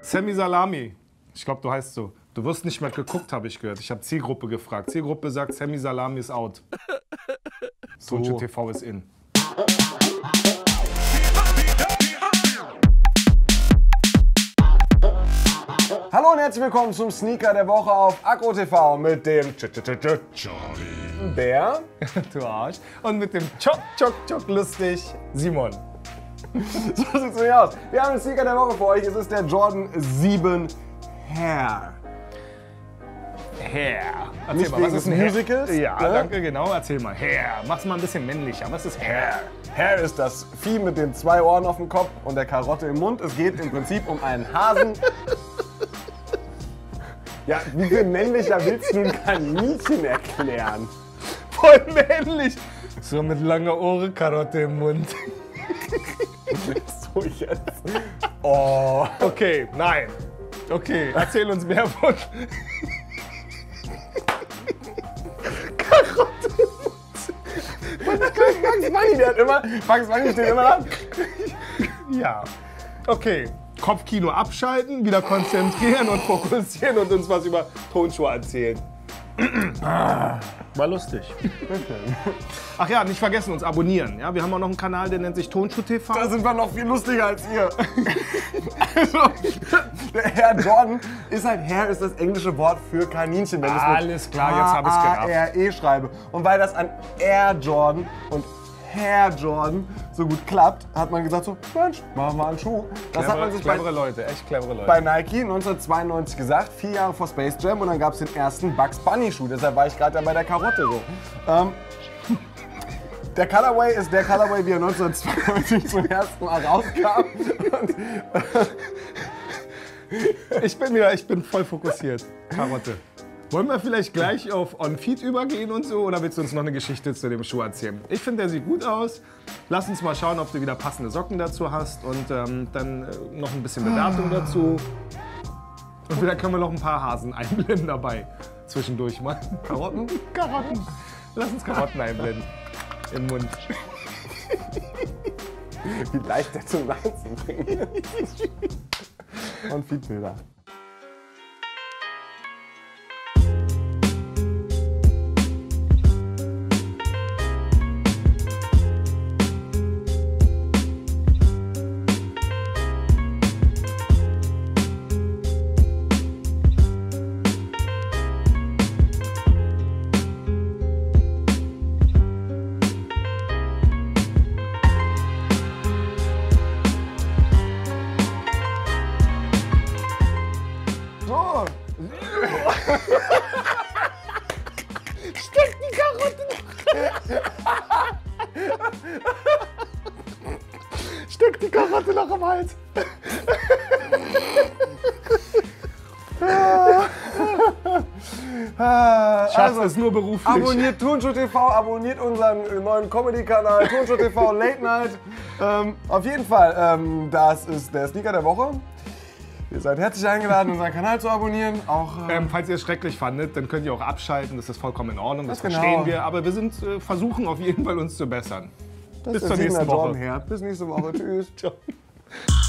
Sammy Salami. Ich glaube, du heißt so. Du wirst nicht mehr geguckt, habe ich gehört. Ich habe Zielgruppe gefragt. Zielgruppe sagt, Sammy Salami ist out. Tonschuh TV ist in. Hallo und herzlich willkommen zum Sneaker der Woche auf Akro TV mit dem Bär. Du Arsch. Und mit dem Tschok lustig Simon. So sieht's nämlich aus. Wir haben den Sneaker der Woche für euch. Es ist der Jordan 7 Hair. Hair. Erzähl Nicht mal, wegen was ist des ein Hair? Musicals, Ja, ne? danke, genau. Erzähl mal. Hair. Mach's mal ein bisschen männlicher. Was ist Hair? Hair ist das Vieh mit den 2 Ohren auf dem Kopf und der Karotte im Mund. Es geht im Prinzip um einen Hasen. Ja, wie viel männlicher willst du ein Kaninchen erklären? Voll männlich. So mit langer Ohren, Karotte im Mund. So jetzt. Oh. Okay, nein. Okay, erzähl uns mehr von Karotte im Mund. Bugs Bunny, der hat immer. Bugs Bunny steht immer da. Ja. Okay. Kopfkino abschalten, wieder konzentrieren und fokussieren und uns was über Tonschuhe erzählen. War lustig. Ach ja, nicht vergessen, uns abonnieren. Ja, wir haben auch noch einen Kanal, der nennt sich Tonschuh TV. Da sind wir noch viel lustiger als ihr. Also, der Herr Jordan ist halt, Hair ist das englische Wort für Kaninchen. Wenn Alles klar, jetzt hab ich's gerafft. A-R-E schreibe. Und weil das an Air Jordan und Herr Jordan so gut klappt, hat man gesagt so, Mensch, machen wir einen Schuh. Das hat man sich clevere Leute, echt clevere Leute. bei Nike 1992 gesagt, 4 Jahre vor Space Jam, und dann gab es den ersten Bugs Bunny Schuh. Deshalb war ich gerade bei der Karotte so. Der Colorway ist der Colorway, wie er 1992 zum ersten Mal rauskam. Und, ich bin voll fokussiert. Karotte. Wollen wir vielleicht gleich auf On-Feed übergehen und so, oder willst du uns noch eine Geschichte zu dem Schuh erzählen? Ich finde, der sieht gut aus. Lass uns mal schauen, ob du wieder passende Socken dazu hast und dann noch ein bisschen Bewertung dazu. Und vielleicht können wir noch ein paar Hasen einblenden dabei. Zwischendurch mal. Karotten? Karotten. Lass uns Karotten einblenden. Im Mund. Wie leicht der zum Lachen zu bringen ist. Und Feedbilder. So. Steck die Karotte noch. Steck die Karotte noch am Hals. Schatz, ist nur beruflich. Abonniert Tonschuh TV, abonniert unseren neuen Comedy-Kanal Tonschuh TV Late Night. Auf jeden Fall, das ist der Sneaker der Woche. Ihr seid herzlich eingeladen, unseren Kanal zu abonnieren. Auch, Falls ihr es schrecklich fandet, dann könnt ihr auch abschalten. Das ist vollkommen in Ordnung, das Genau. verstehen wir. Aber wir versuchen auf jeden Fall, uns zu bessern. das Bis ist zur der nächsten Jordan Woche. Hair. Bis nächste Woche. Tschüss. Ciao.